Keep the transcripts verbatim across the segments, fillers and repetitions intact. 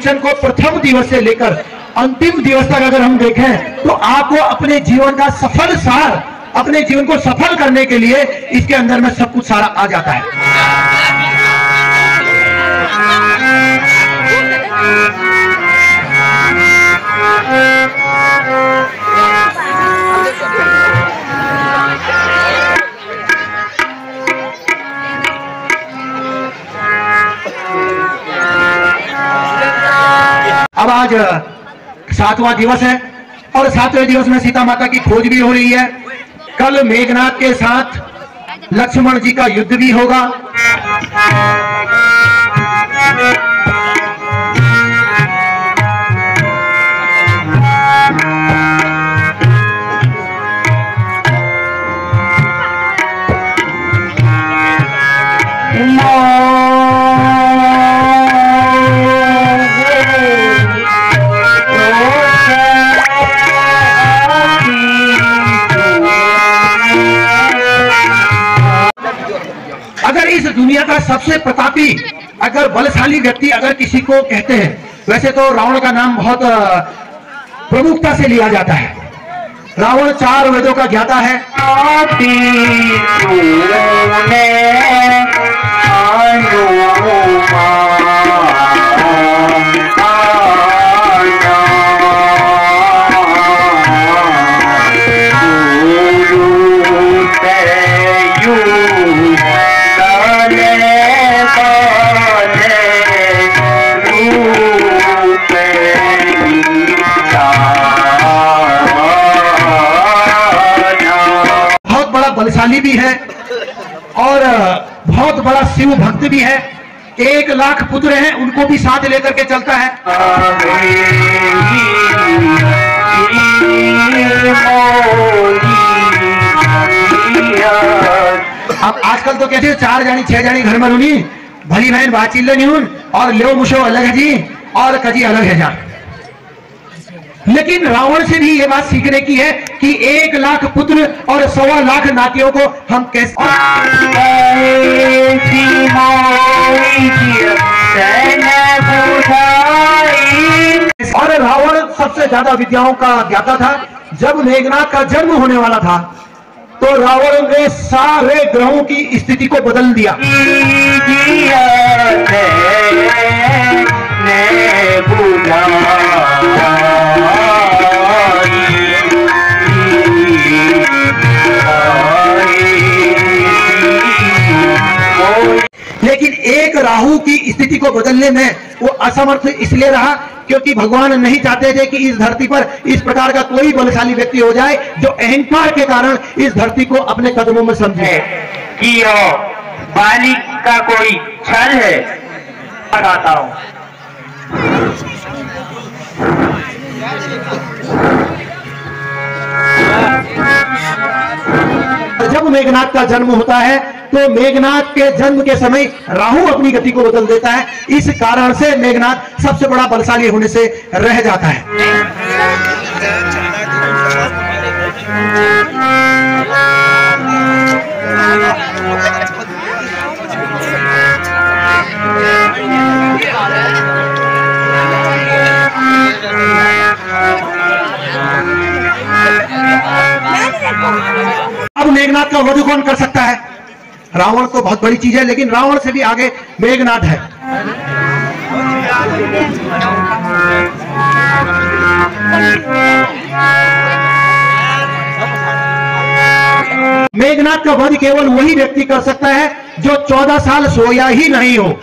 Function को प्रथम दिवस से लेकर अंतिम दिवस तक अगर हम देखें तो आपको अपने जीवन का सफल सार, अपने जीवन को सफल करने के लिए इसके अंदर में सब कुछ सारा आ जाता है। अब आज सातवां दिवस है और सातवें दिवस में सीता माता की खोज भी हो रही है। कल मेघनाथ के साथ लक्ष्मण जी का युद्ध भी होगा। अगर इस दुनिया का सबसे प्रतापी, अगर बलशाली व्यक्ति अगर किसी को कहते हैं, वैसे तो रावण का नाम बहुत प्रमुखता से लिया जाता है। रावण चार वेदों का ज्ञाता है। बलशाली भी है और बहुत बड़ा शिव भक्त भी है। एक लाख पुत्र हैं, उनको भी साथ लेकर के चलता है। अब आजकल तो कहते हैं चार जानी छह जानी घर में रूनी भली बहन बात चिल्ले नहीं और ले मुशो अलग है जी और कजी अलग है जा। लेकिन रावण से भी ये बात सीखने की है कि एक लाख पुत्र और सवा लाख नातियों को हम कैसे। और रावण सबसे ज्यादा विद्याओं का ज्ञाता था। जब मेघनाथ का जन्म होने वाला था तो रावण ने सारे ग्रहों की स्थिति को बदल दिया। लेकिन एक राहु की स्थिति को बदलने में वो असमर्थ इसलिए रहा क्योंकि भगवान नहीं चाहते थे कि इस धरती पर इस प्रकार का कोई बलशाली व्यक्ति हो जाए जो अहंकार के कारण इस धरती को अपने कदमों में समझे कि बालिक का कोई छल है। बताता हूं, जब मेघनाथ का जन्म होता है तो मेघनाथ के जन्म के समय राहु अपनी गति को बदल देता है। इस कारण से मेघनाथ सबसे बड़ा बलशाली होने से रह जाता है। अब मेघनाथ का वध कौन कर सकता है? रावण तो बहुत बड़ी चीज है, लेकिन रावण से भी आगे मेघनाथ है। मेघनाथ का वध केवल वही व्यक्ति कर सकता है जो चौदह साल सोया ही नहीं हो।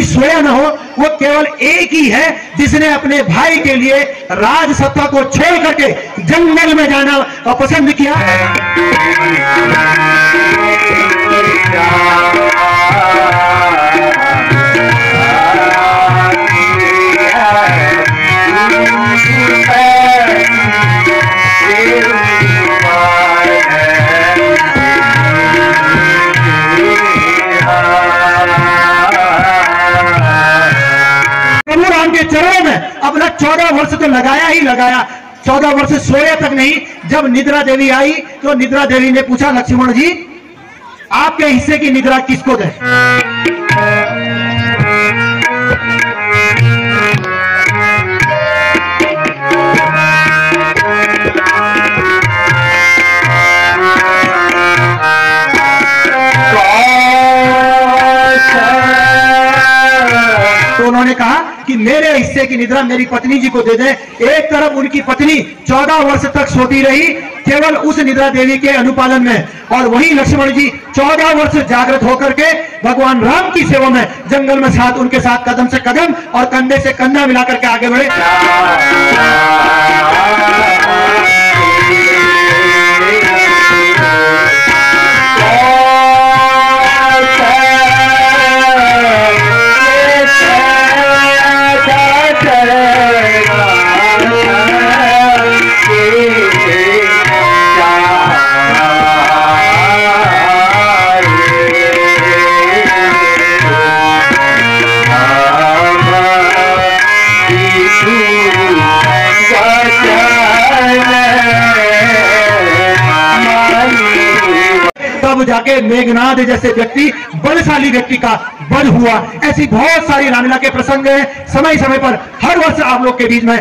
सोया ना हो, वो केवल एक ही है जिसने अपने भाई के लिए राज सत्ता को छोड़ करके जंगल में जाना पसंद किया। के चरणों में अपना चौदह वर्ष तो लगाया ही लगाया, चौदह वर्ष सोया तक नहीं। जब निद्रा देवी आई तो निद्रा देवी ने पूछा, लक्ष्मण जी आपके हिस्से की निद्रा किसको दे? तो उन्होंने कहा कि मेरे हिस्से की निद्रा मेरी पत्नी जी को दे दें। एक तरफ उनकी पत्नी चौदह वर्ष तक सोती रही केवल उस निद्रा देवी के अनुपालन में, और वहीं लक्ष्मण जी चौदह वर्ष जागृत होकर के भगवान राम की सेवा में जंगल में साथ उनके साथ कदम से कदम और कंधे से कंधा मिलाकर के आगे बढ़े। तब जाके मेघनाद जैसे व्यक्ति, बलशाली व्यक्ति का वध हुआ। ऐसी बहुत सारी रामलीला के प्रसंग हैं, समय समय पर हर वर्ष आप लोग के बीच में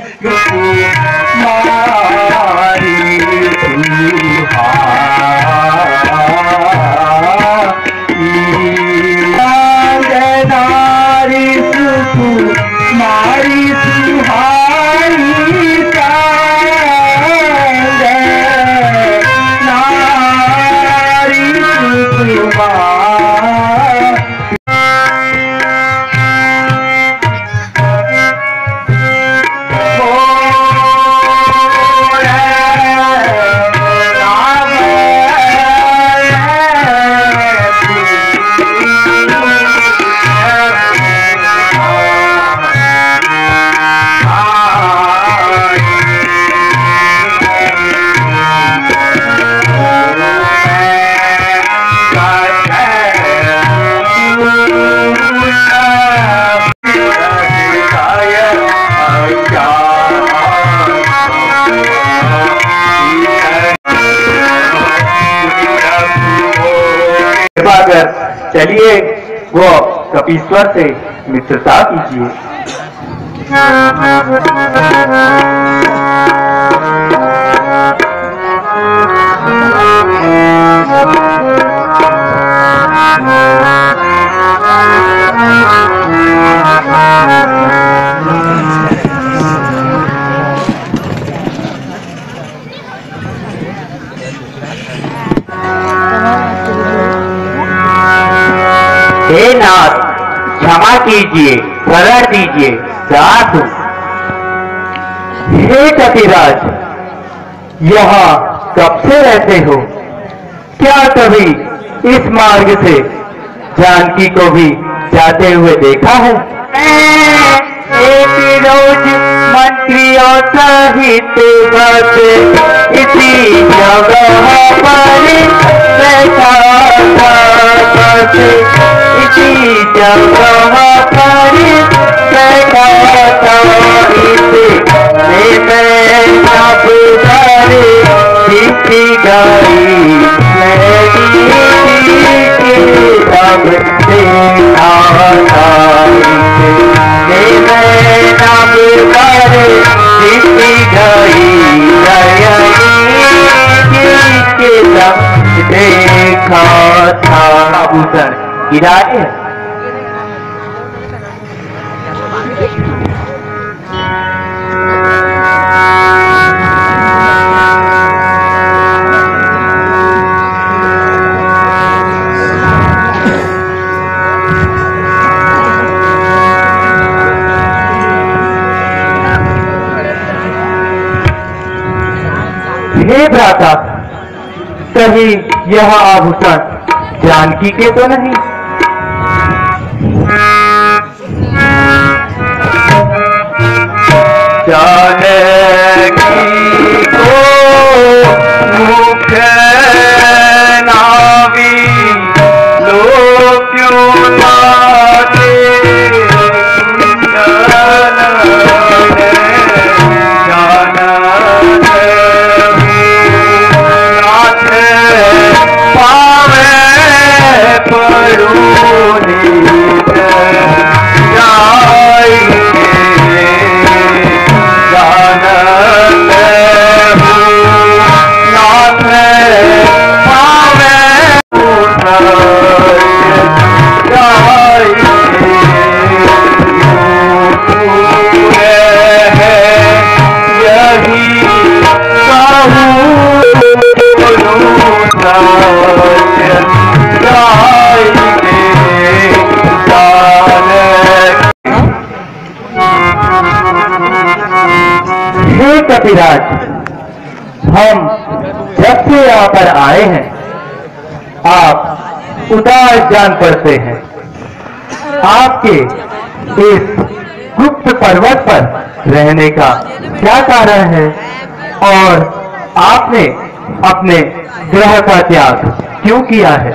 चलिए वो कपीश्वर से मित्रता कीजिए। हे नाथ क्षमा कीजिए, शरण दीजिए, साधु। हे कपिराज, यहाँ कब से रहते हो? क्या कभी इस मार्ग से जानकी को भी जाते हुए देखा है? एक रोज मंत्रियों सहित बस इसी जगह पर बैठा था, बस इसी जगह पर बैठा था। इसे मैं सब करे जीती गई सब देखा था। इसे मैं सब करे जीती गई के सब देखा था। कबूतर गिराए हे भ्राता, कहीं यह आभूषण जानकी के तो नहीं? जानकी को मुख नावी लो क्यों लागे कपिराज, हम जब से यहाँ पर आए हैं आप उदास जान पड़ते हैं। आपके इस गुप्त पर्वत पर रहने का क्या कारण है और आपने अपने ग्रह का त्याग क्यों किया है?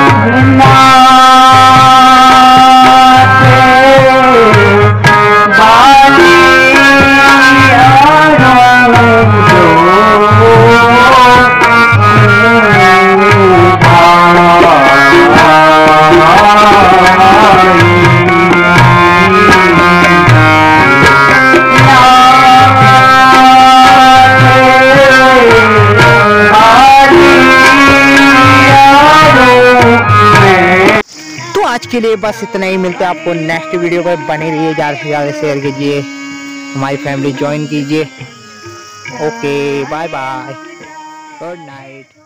आज के लिए बस इतना ही। मिलते हैं आपको नेक्स्ट वीडियो पर। बने रहिए, ज़्यादा से ज़्यादा शेयर कीजिए, हमारी फैमिली ज्वाइन कीजिए। Okay, bye bye, good night.